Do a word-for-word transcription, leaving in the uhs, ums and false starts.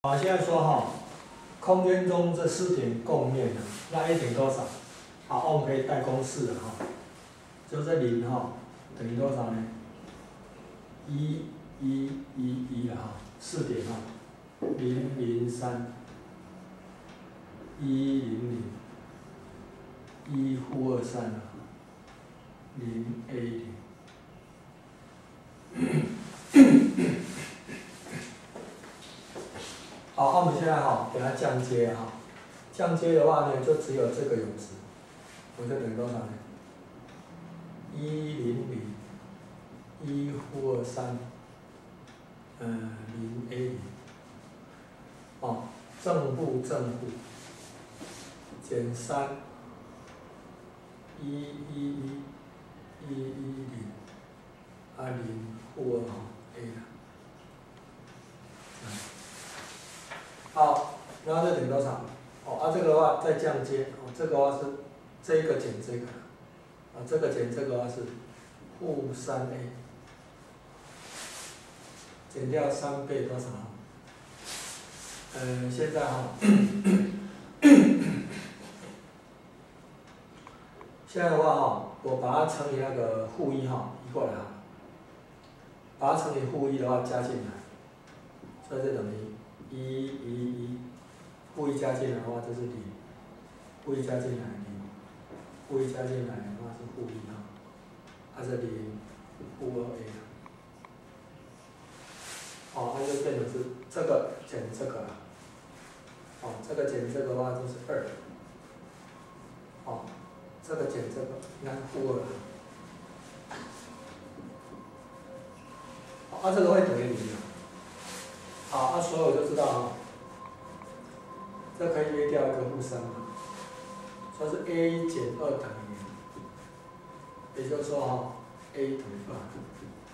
好，现在说哈，空间中这四点共面的，那 a 等于多少？好，我们可以带公式了哈，就是零哈等于多少呢？一一一一了哈，四点哈，零零三，一零零，一负二三了，零 a 零。好，那我们现在哈给它降阶哈，降阶的话呢，就只有这个有值，我就等于多少呢？一零零，一负二三，嗯，零 a 零，哦，正负正负，减三，一一一，一一零，啊零负二哈 a 了。好，然后这等于多少？哦，啊这个的话再降阶，哦这个的话是这一个减这个，啊这个减这个的话是负三 a， 减掉三倍多少？呃，现在哈，现在的话哈，我把它乘以那个负一哈，移过来哈，把它乘以负一的话加进来，所以就等于一一一。负一加进来的话，这是零；负一加进来零，负一加进来的话是负一哈，它是零负二 a 了。哦，它就变成是这个减这个了。哦，这个减这个的话就是二。哦，这个减这个，应该是负二了。好，啊这个会等于零的。好，啊所以我就知道哈。这可以约掉一个负三嘛，所以是 a 减二等于零，也就是说哈 ，a 等于二。